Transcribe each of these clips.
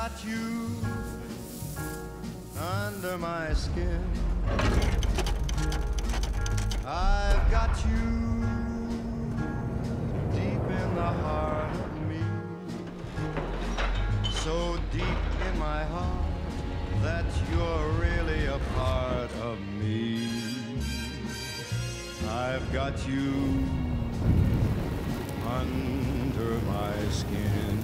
got you under my skin. I've got you deep in the heart of me, so deep in my heart that you're really a part of me. I've got you under my skin.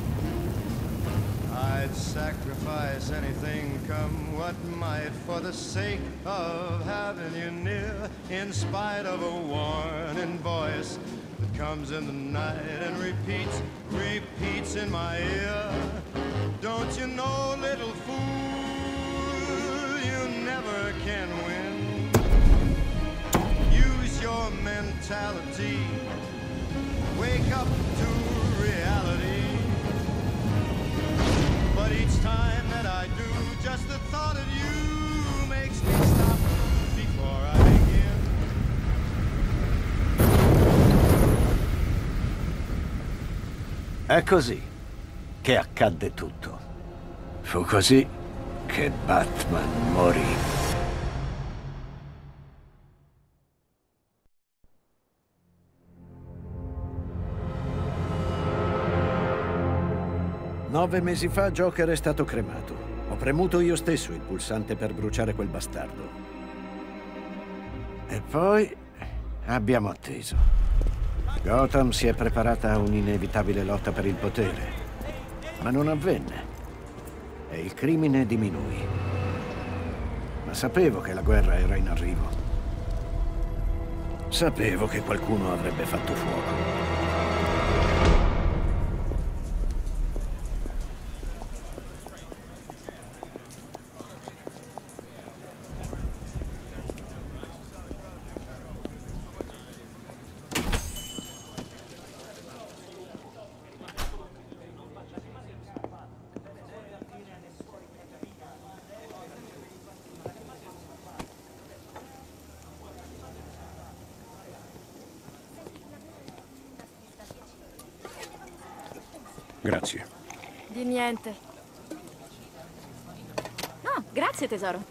I'd sacrifice anything, come what might, for the sake of having you near, in spite of a warning voice that comes in the night and repeats in my ear. Don't you know, little fool, you never can win. Use your mentality, wake up to reality. But each time that I do, just the thought of you makes me stop before I begin. È così che accadde tutto. Fu così che Batman morì. Nove mesi fa Joker è stato cremato. Ho premuto io stesso il pulsante per bruciare quel bastardo. E poi abbiamo atteso. Gotham si è preparata a un'inevitabile lotta per il potere, ma non avvenne. E il crimine diminuì. Ma sapevo che la guerra era in arrivo. Sapevo che qualcuno avrebbe fatto fuoco. Grazie. Di niente. No, grazie tesoro.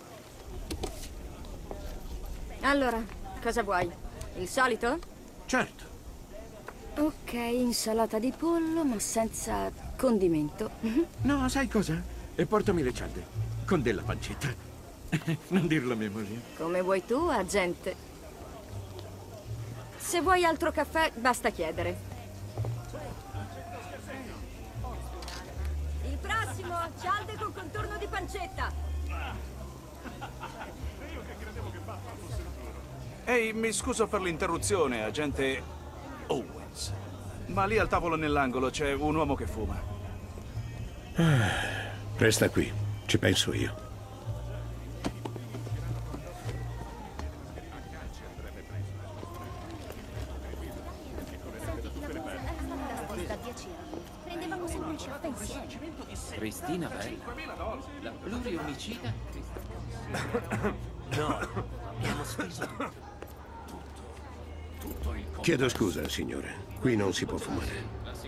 Allora, cosa vuoi? Il solito? Certo. Ok, insalata di pollo, ma senza condimento. No, sai cosa? E portami le cialde. Con della pancetta. Non dirlo a mia moglie. Come vuoi tu, agente. Se vuoi altro caffè, basta chiedere. Il prossimo, cialde con contorno di pancetta. Ehi, mi scuso per l'interruzione, agente Owens. Ma lì al tavolo nell'angolo c'è un uomo che fuma. Resta qui, ci penso io. Cristina Bella? La pluriomicida Cristina. No, abbiamo speso tutto il... Chiedo scusa, signore. Qui non si può fumare.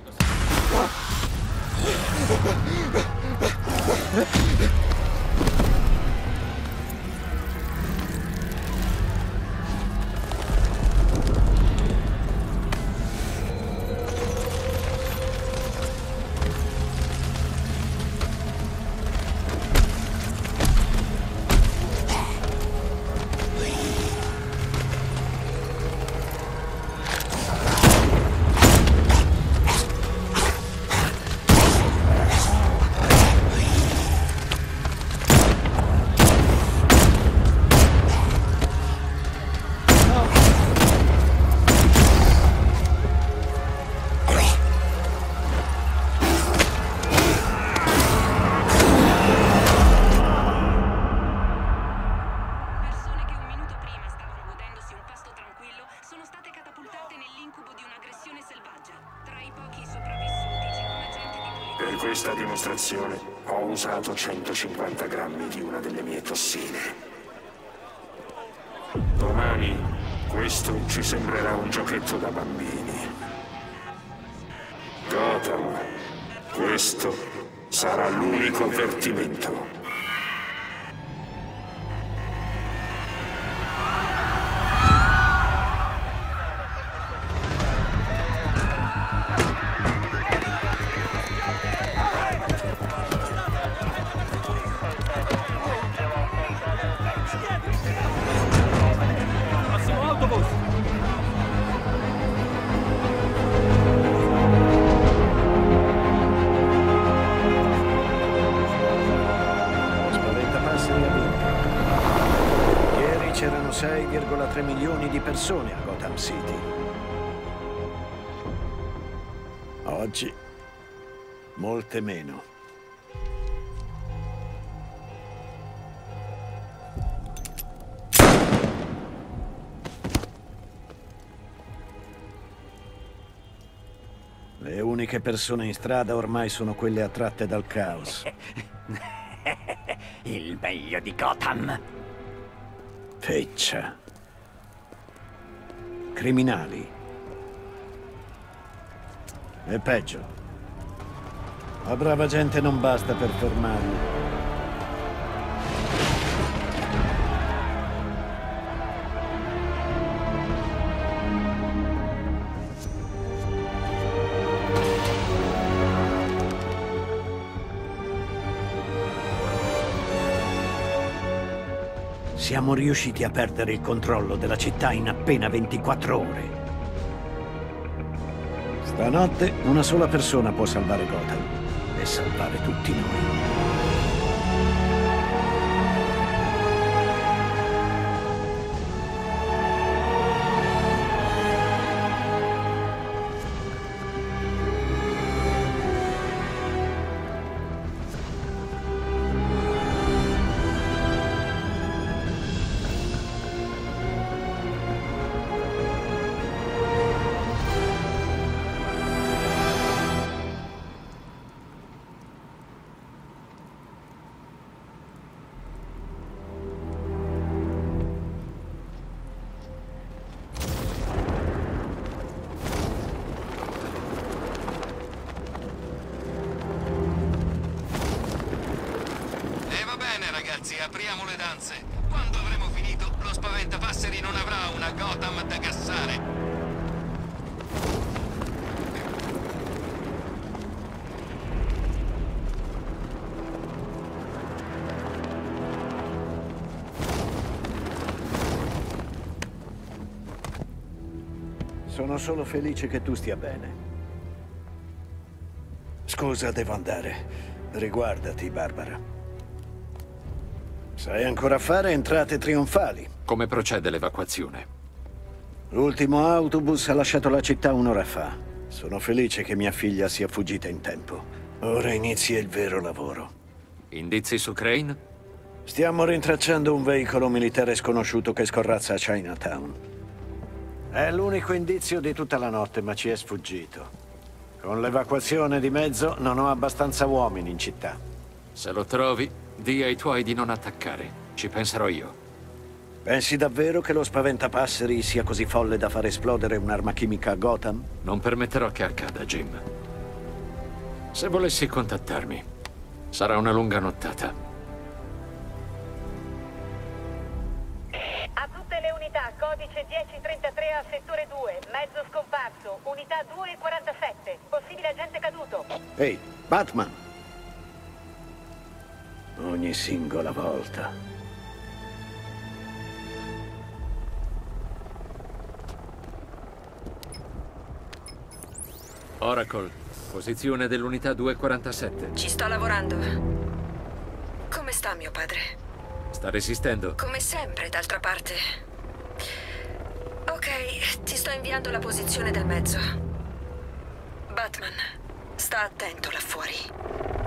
Per questa dimostrazione ho usato 150 grammi di una delle mie tossine. Domani questo ci sembrerà un giochetto da bambini. Gotham, questo sarà l'unico avvertimento. C'erano 6,3 milioni di persone a Gotham City. Oggi, molte meno. Le uniche persone in strada ormai sono quelle attratte dal caos. Il meglio di Gotham. Feccia. Criminali. E peggio. La brava gente non basta per fermarli. Siamo riusciti a perdere il controllo della città in appena 24 ore. Stanotte una sola persona può salvare Gotham e salvare tutti noi. Apriamo le danze. Quando avremo finito, lo spaventapasseri non avrà una Gotham da gassare. Sono solo felice che tu stia bene. Scusa, devo andare. Riguardati, Barbara. Sai ancora fare entrate trionfali. Come procede l'evacuazione? L'ultimo autobus ha lasciato la città un'ora fa. Sono felice che mia figlia sia fuggita in tempo. Ora inizia il vero lavoro. Indizi su Crane? Stiamo rintracciando un veicolo militare sconosciuto che scorrazza a Chinatown. È l'unico indizio di tutta la notte, ma ci è sfuggito. Con l'evacuazione di mezzo non ho abbastanza uomini in città. Se lo trovi, di ai tuoi di non attaccare. Ci penserò io. Pensi davvero che lo spaventapasseri sia così folle da far esplodere un'arma chimica a Gotham? Non permetterò che accada, Jim. Se volessi contattarmi, sarà una lunga nottata. A tutte le unità, codice 1033 al settore 2, mezzo scomparso, unità 247, possibile agente caduto. Ehi, Batman! Ogni singola volta. Oracle, posizione dell'unità 247. Ci sto lavorando. Come sta mio padre? Sta resistendo? Come sempre, d'altra parte. Ok, ti sto inviando la posizione del mezzo. Batman, sta attento là fuori.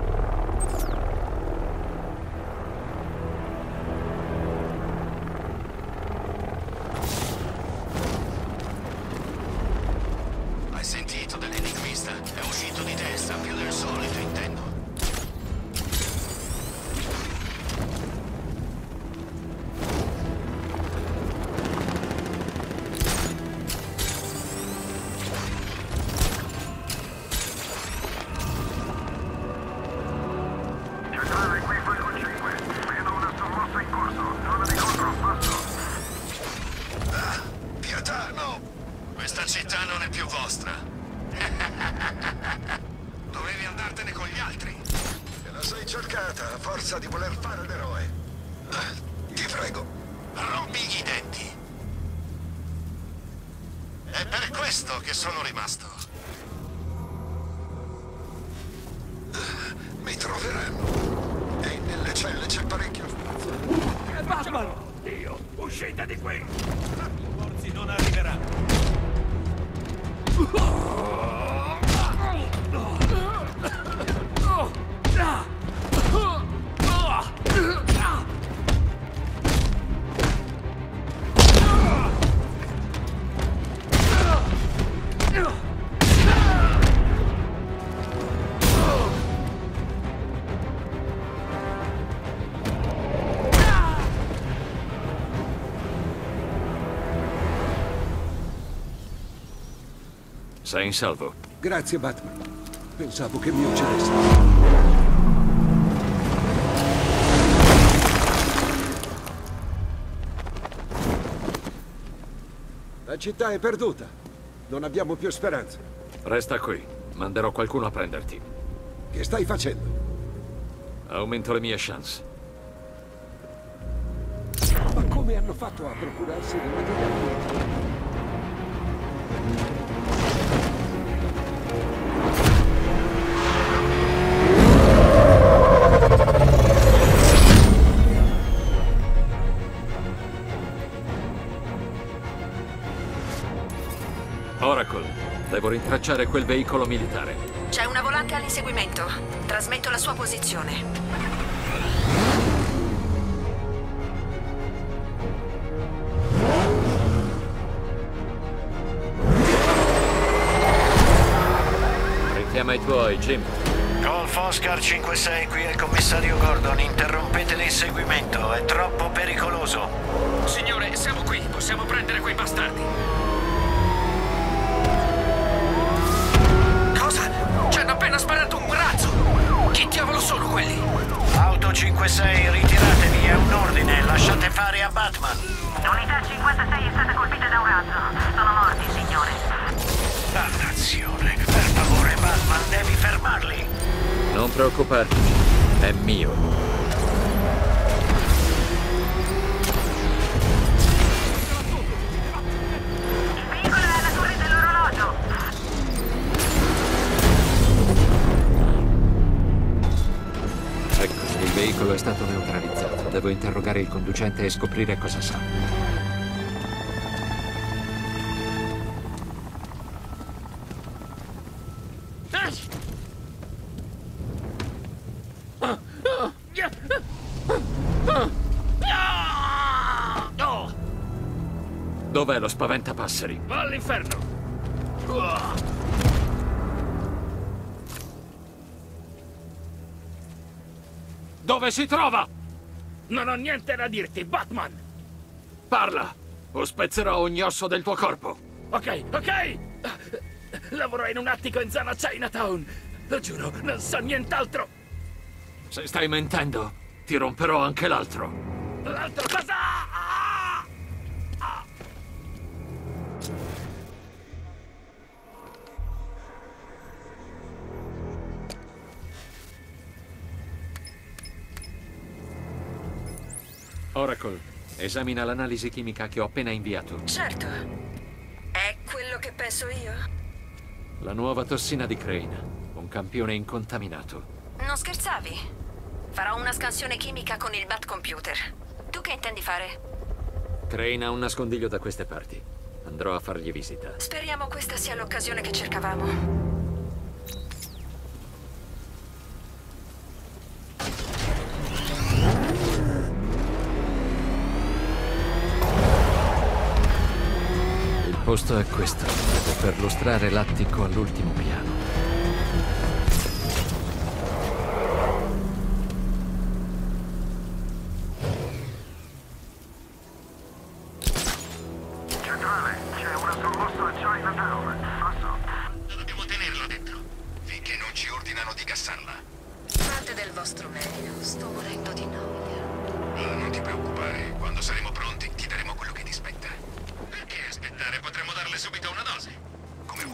Hai sentito dell'enigmista? È uscito di testa, più del solito, intendo. è più vostra. Dovevi andartene con gli altri. Te la sei cercata a forza di voler fare l'eroe. Ti prego. Rompi i denti. È per questo che sono rimasto. Mi troveranno. E nelle celle c'è parecchio spazio. È Batman! Dio, uscite di qui! Forzi non arriveranno. Sei in salvo. Grazie, Batman. Pensavo che mi uccidessi. La città è perduta. Non abbiamo più speranza. Resta qui. Manderò qualcuno a prenderti. Che stai facendo? Aumento le mie chance. Ma come hanno fatto a procurarsi del materiale? Oracle, devo rintracciare quel veicolo militare. C'è una volante all'inseguimento. Trasmetto la sua posizione. Richiama i tuoi, Jim. Golf Oscar 56, qui è il commissario Gordon. Interrompete l'inseguimento, è troppo pericoloso. Signore, siamo qui. Possiamo prendere quei bastardi. Cosa? Ci hanno appena sparato un razzo! Chi diavolo sono quelli? Auto 56, ritiratevi, è un ordine, lasciate fare a Batman. L'unità 56 è stata colpita da un razzo. Sono morti, signore. Dannazione, per favore Batman, devi fermarli. Non preoccuparti, è mio. Il veicolo è alla torre dell'orologio. Ecco, il veicolo è stato neutralizzato. Devo interrogare il conducente e scoprire cosa sa. Dov'è lo spaventapasseri? Va all'inferno! Dove si trova? Non ho niente da dirti, Batman! Parla, o spezzerò ogni osso del tuo corpo. Ok, ok! Lavoro in un attico in zona Chinatown. Lo giuro, non so nient'altro. Se stai mentendo, ti romperò anche l'altro. L'altro cosa? Oracle, esamina l'analisi chimica che ho appena inviato. Certo. È quello che penso io? La nuova tossina di Crane, un campione incontaminato. Non scherzavi? Farò una scansione chimica con il Batcomputer. Tu che intendi fare? Crane ha un nascondiglio da queste parti. Andrò a fargli visita. Speriamo questa sia l'occasione che cercavamo. Il posto è questo. Devo perlustrare l'attico all'ultimo piano. Centrale, c'è una sommossa a Chinatown. Passo. Dobbiamo tenerla dentro, finché non ci ordinano di cassarla. Fate del vostro meglio. Sto morendo di noia. Non ti preoccupare, quando saremo pronti ti daremo quello che ti spetta. Perché aspettare? Potremmo darle subito una dose. Come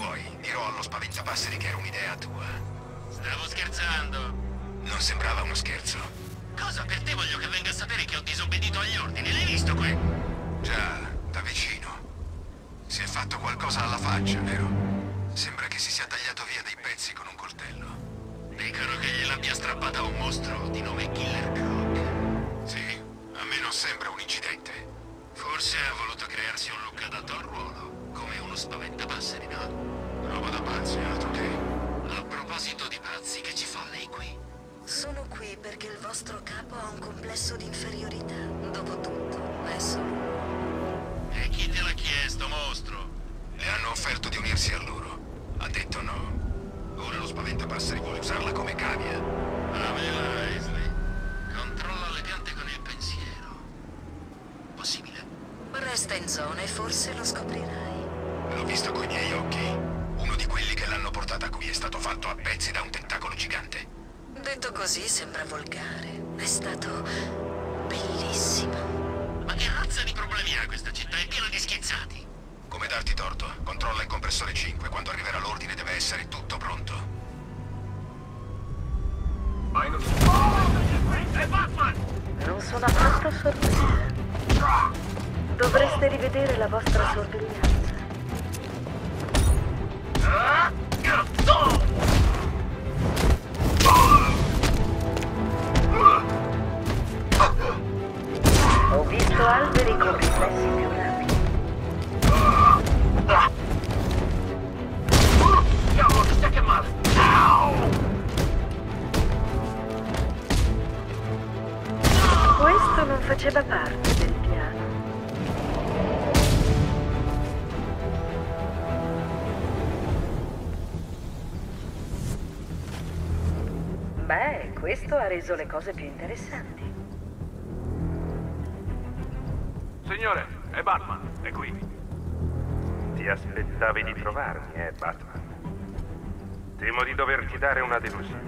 dirò allo spaventapasseri che era un'idea tua. Stavo scherzando. Non sembrava uno scherzo. Cosa? Per te voglio che venga a sapere che ho disobbedito agli ordini. L'hai visto qui? Già, da vicino. Si è fatto qualcosa alla faccia, vero? Sembra che si sia tagliato via dei pezzi con un coltello. Dicono che gliel'abbia strappata un mostro di nome Killer Croc. Sì, a me non sembra un incidente. Forse ha voluto crearsi un look adatto al ruolo, come uno spaventapasseri, no? Roba da pazzi, altro che. A proposito di pazzi, che ci fa lei qui? Sono qui perché il vostro capo ha un complesso di inferiorità. Dopotutto, è solo. E chi te l'ha chiesto, mostro? Le hanno offerto di unirsi a loro. Ha detto no. Ora lo spaventapasseri vuole usarla come cavia. Pamela Isley. Controlla le piante con il pensiero. Possibile? Resta in zona e forse lo scoprirai. L'ho visto coi miei occhi. Uno di quelli che l'hanno portata qui è stato fatto a pezzi da un tentacolo gigante. Detto così sembra volgare. È stato bellissimo. Ma che razza di problemi ha questa città? È piena di schizzati. Come darti torto? Controlla il compressore 5. Quando arriverà l'ordine deve essere tutto pronto. È Batman! Non sono affatto sorpresa. Dovreste rivedere la vostra sorveglianza. Ho visto alberi con riflessi più rapidi. Cavolo, stai che male! Questo non faceva parte del piano. Beh, questo ha reso le cose più interessanti. Signore, è Batman, è qui. Ti aspettavi di trovarmi, Batman? Temo di doverti dare una delusione.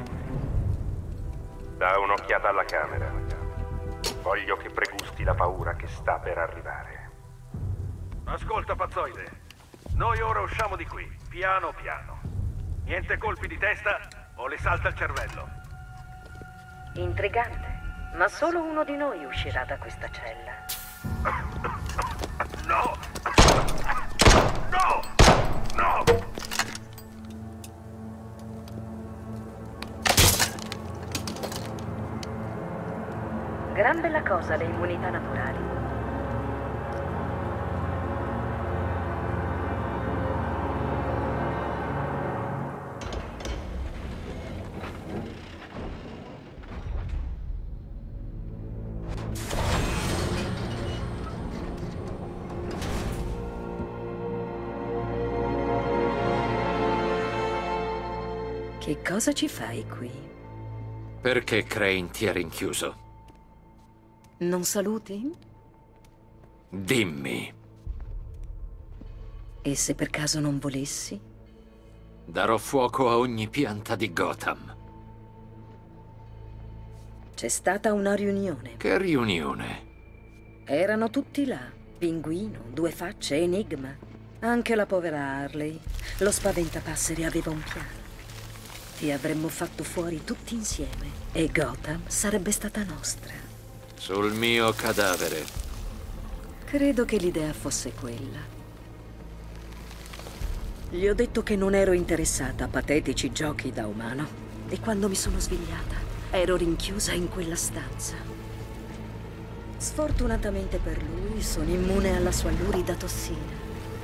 Da un'occhiata alla camera. Voglio che pregusti la paura che sta per arrivare. Ascolta, pazzoide. Noi ora usciamo di qui, piano piano. Niente colpi di testa o le salta il cervello. Intrigante, ma solo uno di noi uscirà da questa cella. No! No! No! Gran bella cosa le immunità naturali. Che cosa ci fai qui? Perché Crane ti ha rinchiuso? Non saluti? Dimmi. E se per caso non volessi? Darò fuoco a ogni pianta di Gotham. C'è stata una riunione. Che riunione? Erano tutti là. Pinguino, Due Facce, Enigma. Anche la povera Harley. Lo spaventapasseri aveva un piano. Ti avremmo fatto fuori tutti insieme e Gotham sarebbe stata nostra. Sul mio cadavere. Credo che l'idea fosse quella. Gli ho detto che non ero interessata a patetici giochi da umano. E quando mi sono svegliata, ero rinchiusa in quella stanza. Sfortunatamente per lui, sono immune alla sua lurida tossina.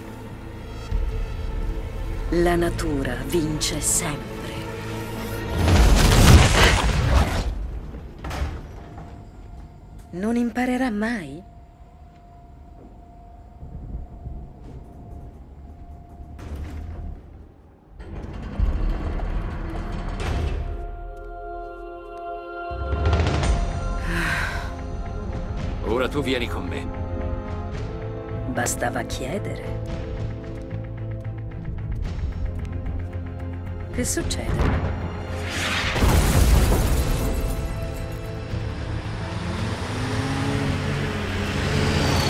La natura vince sempre. Non imparerà mai? Ora tu vieni con me. Bastava chiedere. Che succede?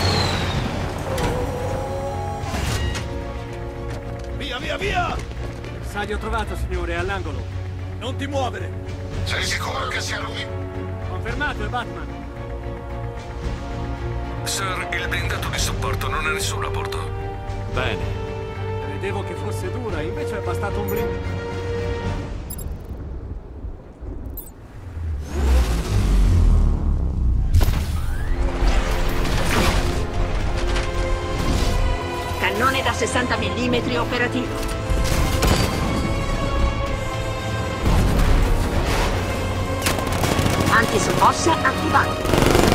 Via, via, via! Bersaglio trovato, signore, è all'angolo. Non ti muovere! Sei sicuro che sia lui? Confermato, è Batman. Sir, il blindato di supporto non ha nessuno a bordo. Bene. Credevo che fosse dura, invece è bastato un blindato. Cannone da 60 mm operativo. Antisommossa attivato.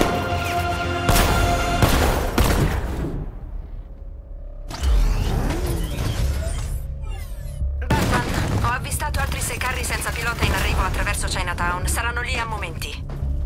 Batman, ho avvistato altri 6 carri senza pilota in arrivo attraverso Chinatown. Saranno lì a momenti.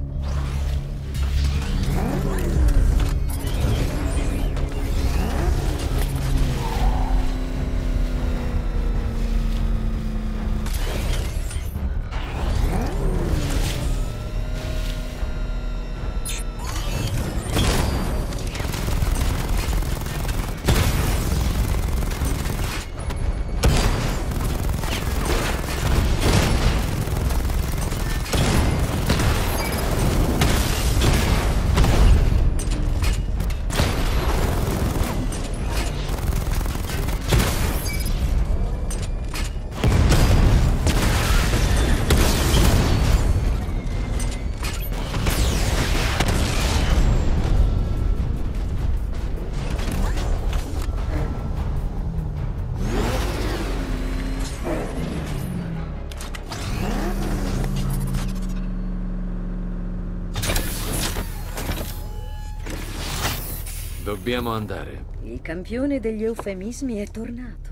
Dobbiamo andare. Il campione degli eufemismi è tornato.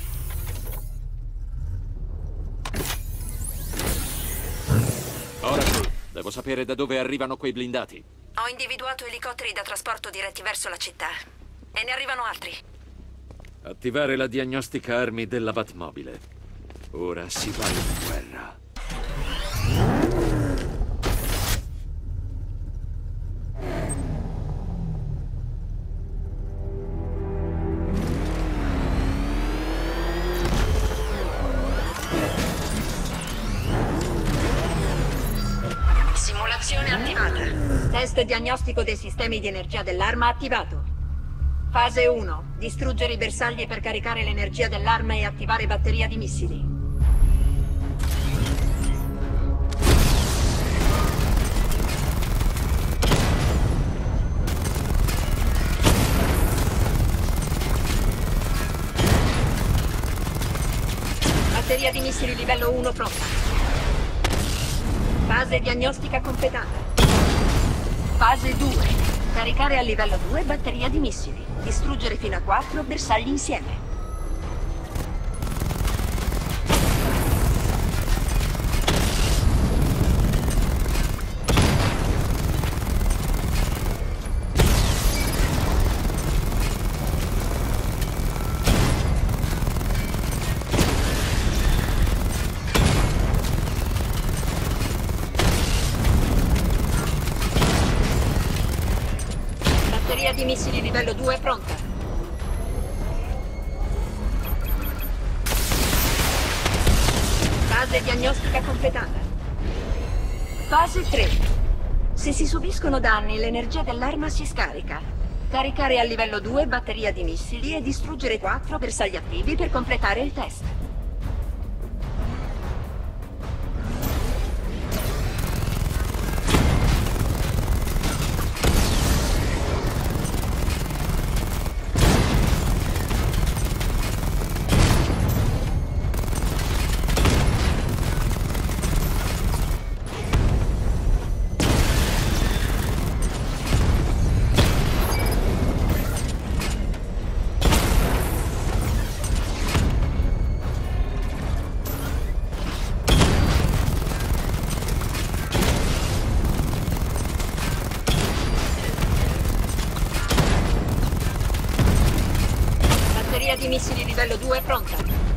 Oracle, devo sapere da dove arrivano quei blindati. Ho individuato elicotteri da trasporto diretti verso la città. E ne arrivano altri. Attivare la diagnostica armi della Batmobile. Ora si va in guerra. Simulazione attivata. Test diagnostico dei sistemi di energia dell'arma attivato. Fase 1. Distruggere i bersagli per caricare l'energia dell'arma e attivare batteria di missili. Batteria di missili livello 1 pronta. Fase diagnostica completata. Fase 2. Caricare a livello 2 batteria di missili. Distruggere fino a 4 bersagli insieme. Batteria di missili livello 2 pronta. Fase diagnostica completata. Fase 3. Se si subiscono danni, l'energia dell'arma si scarica. Caricare a livello 2 batteria di missili e distruggere 4 bersagli attivi per completare il test. Batteria di missili livello 2 pronta.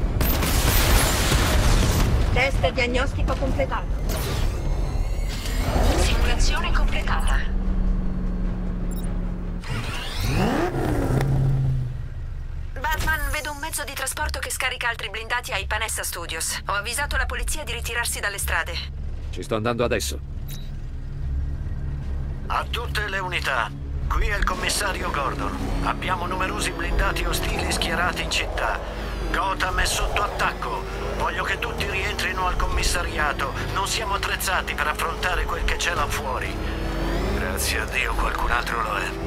Test diagnostico completato. Simulazione completata. Batman, vedo un mezzo di trasporto che scarica altri blindati ai Panessa Studios. Ho avvisato la polizia di ritirarsi dalle strade. Ci sto andando adesso. A tutte le unità, qui è il commissario Gordon. Abbiamo numerosi blindati ostili schierati in città. Gotham è sotto attacco. Voglio che tutti rientrino al commissariato. Non siamo attrezzati per affrontare quel che c'è là fuori. Grazie a Dio qualcun altro lo è.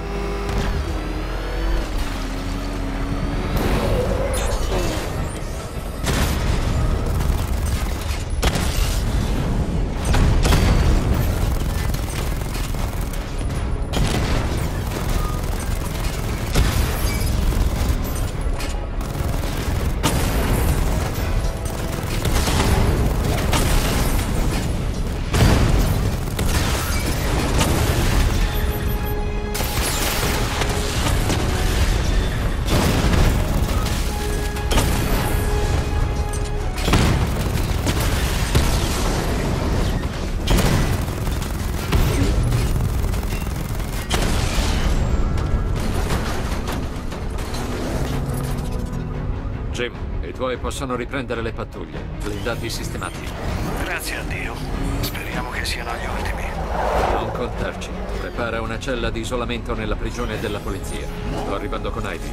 Jim, i tuoi possono riprendere le pattuglie. Blindati sistemati. Grazie a Dio. Speriamo che siano gli ultimi. Non contarci. Prepara una cella di isolamento nella prigione della polizia. Sto arrivando con Ivy.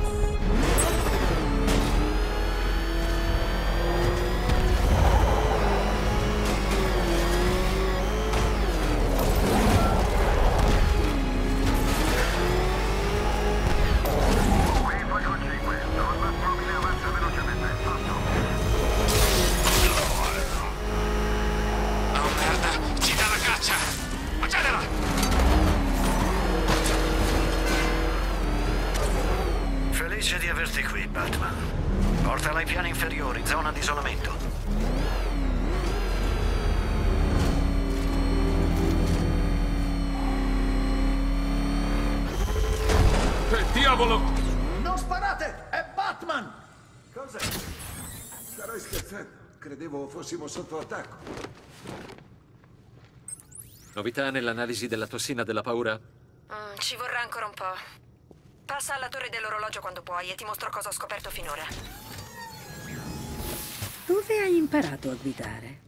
Felice di averti qui, Batman. Portala ai piani inferiori, zona di isolamento. Che diavolo! Non sparate! È Batman! Cos'è? Starai scherzando. Credevo fossimo sotto attacco. Novità nell'analisi della tossina della paura? Ci vorrà ancora un po'. Passa alla torre dell'orologio quando puoi e ti mostro cosa ho scoperto finora. Dove hai imparato a guidare?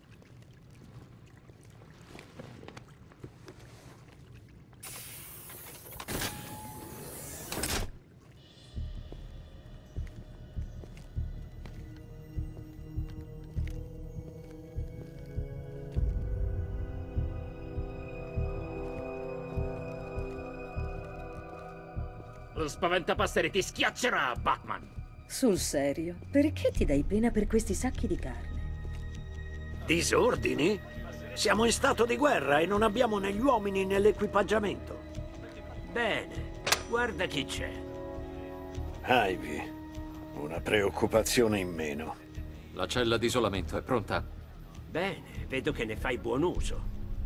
Lo spaventapasseri ti schiaccerà, Batman! Sul serio? Perché ti dai pena per questi sacchi di carne? Disordini? Siamo in stato di guerra e non abbiamo né gli uomini né l'equipaggiamento. Bene, guarda chi c'è. Ivy, una preoccupazione in meno. La cella di isolamento è pronta? Bene, vedo che ne fai buon uso.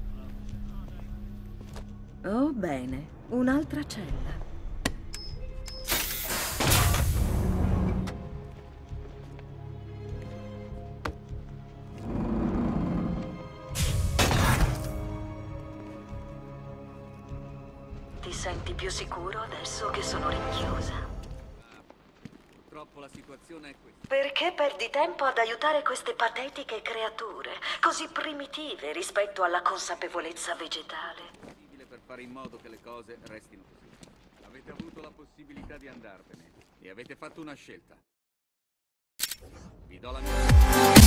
Oh, bene. Un'altra cella. Ti senti più sicuro adesso che sono rinchiusa? Purtroppo la situazione è questa. Perché perdi tempo ad aiutare queste patetiche creature, così primitive rispetto alla consapevolezza vegetale? Possibile per fare in modo che le cose restino così. Avete avuto la possibilità di andarvene e avete fatto una scelta. Vi do la mia...